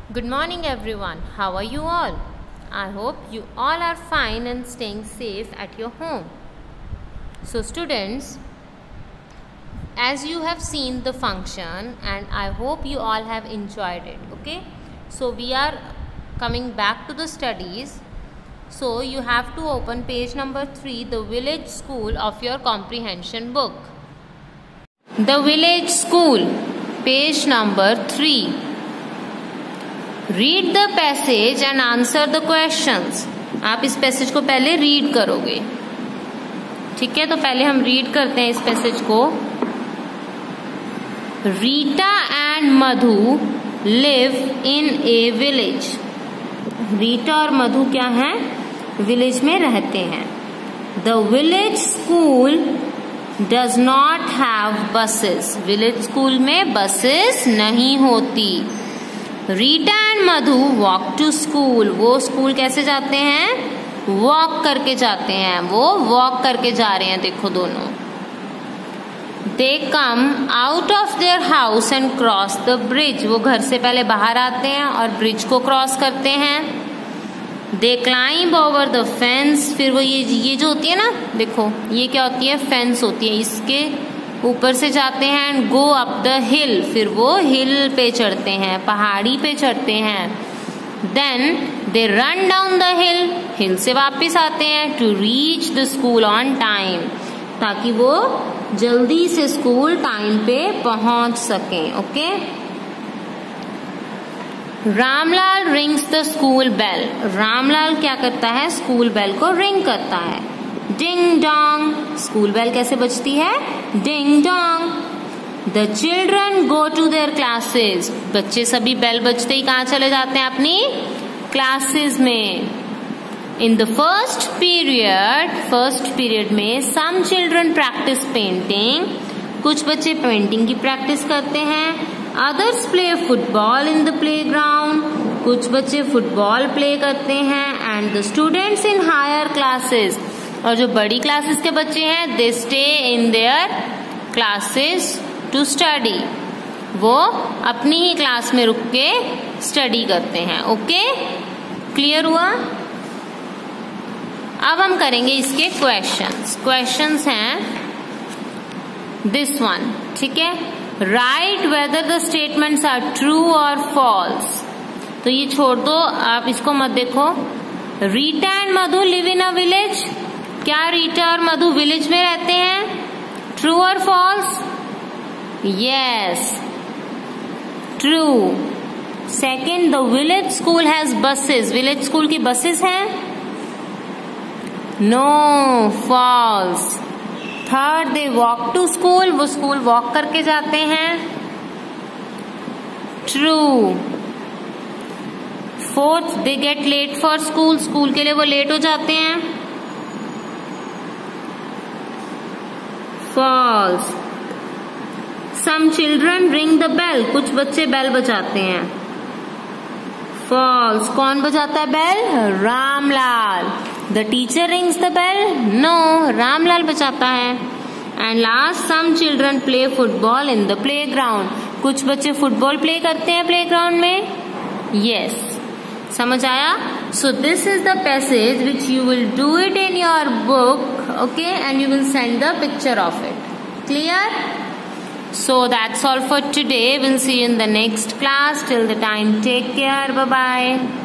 Good morning everyone. How are you all? I hope you all are fine and staying safe at your home. So students, as you have seen the function and I hope you all have enjoyed it, okay? So we are coming back to the studies. So you have to open page number 3, the village school of your comprehension book. The village school, page number 3. Read the passage and answer the questions. आप इस passage को पहले read करोगे, ठीक है? तो पहले हम रीड करते हैं इस पैसेज को. Rita and Madhu live in a village. Rita और मधु क्या है? विलेज में रहते हैं. The village school does not have buses. Village school में बसेस नहीं होती. Rita and Madhu walk to school. वो स्कूल कैसे जाते हैं? वॉक करके जाते हैं. वो वॉक करके जा रहे हैं, देखो दोनों. They come out of their house and cross the bridge. वो घर से पहले बाहर आते हैं और ब्रिज को क्रॉस करते हैं. They climb over the fence. फिर वो ये जो होती है ना, देखो ये क्या होती है? फेंस होती है. इसके ऊपर से जाते हैं. And go up the hill. फिर वो हिल पे चढ़ते हैं, पहाड़ी पे चढ़ते हैं. Then they run down the hill. Hill से वापस आते हैं. To reach the school on time. ताकि वो जल्दी से स्कूल टाइम पे पहुंच सकें. Okay. Ramlal rings the school bell. Ramlal क्या करता है? स्कूल बेल को रिंग करता है. Ding Dong. स्कूल बेल कैसे बजती है? Ding dong. The children go to their classes. बच्चे सभी बेल बजते ही कहाँ चले जाते हैं? अपनी क्लासेस में. इन द फर्स्ट पीरियड में सम चिल्ड्रन प्रैक्टिस पेंटिंग. कुछ बच्चे पेंटिंग की प्रैक्टिस करते हैं. Others play football in the play ground. कुछ बच्चे फुटबॉल प्ले करते हैं. And the students in higher classes. और जो बड़ी क्लासेस के बच्चे हैं, they stay in their classes to study. वो अपनी ही क्लास में रुक के स्टडी करते हैं. ओके, क्लियर हुआ? अब हम करेंगे इसके क्वेश्चंस हैं दिस वन, ठीक है? Right whether the statements are true और फॉल्स. तो ये छोड़ दो, आप इसको मत देखो. Rita and Madhu live in a village. क्या रीटा और मधु विलेज में रहते हैं? ट्रू और false? Yes, true. Second, the village school has buses. Village school की बसेस हैं? No, false. Third, they walk to school. वो स्कूल वॉक करके जाते हैं. True. Fourth, they get late for school. School के लिए वो लेट हो जाते हैं. False. Some children ring the bell. कुछ बच्चे बेल बजाते हैं. फॉल्स. कौन बजाता है bell? Ramlal. The teacher rings the bell. No, Ramlal बजाता है. And last, some children play football in the play ground. कुछ बच्चे फुटबॉल प्ले करते हैं प्ले ग्राउंड में. यस, समझ आया? So this is the passage which you will do it in your book, okay, and you will send the picture of it. Clear? So that's all for today. We'll see you in the next class. Till the time, take care. Bye bye.